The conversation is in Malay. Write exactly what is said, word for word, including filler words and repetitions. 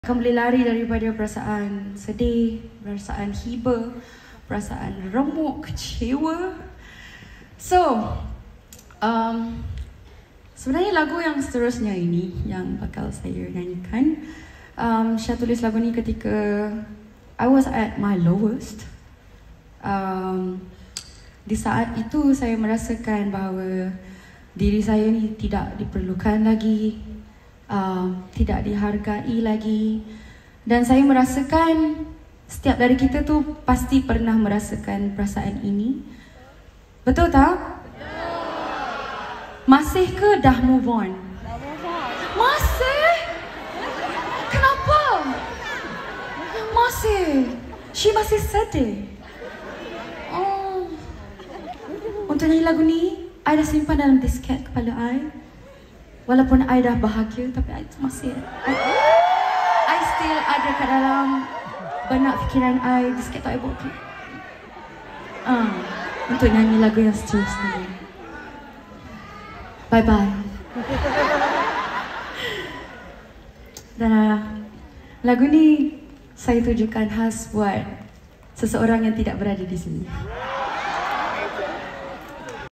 Akan boleh lari daripada perasaan sedih, perasaan hiba, perasaan remuk, kecewa. So, um, sebenarnya lagu yang seterusnya ini yang bakal saya nyanyikan, um, saya tulis lagu ni ketika I was at my lowest. Um, di saat itu saya merasakan bahawa diri saya ni tidak diperlukan lagi. Uh, tidak dihargai lagi, dan saya merasakan setiap dari kita tu pasti pernah merasakan perasaan ini. Betul tak? Masih ke dah move on? Masih? Kenapa? Masih? She masih sedih? Oh. Untuk nyanyi lagu ni, I dah simpan dalam disket kepala I. Walaupun I dah bahagia, tapi I masih I, I still ada kat dalam benak fikiran I. Disket tu I bawa ke uh, untuk nyanyi lagu yang seterusnya. Bye bye. Dan uh, lagu ni saya tujukan khas buat seseorang yang tidak berada di sini.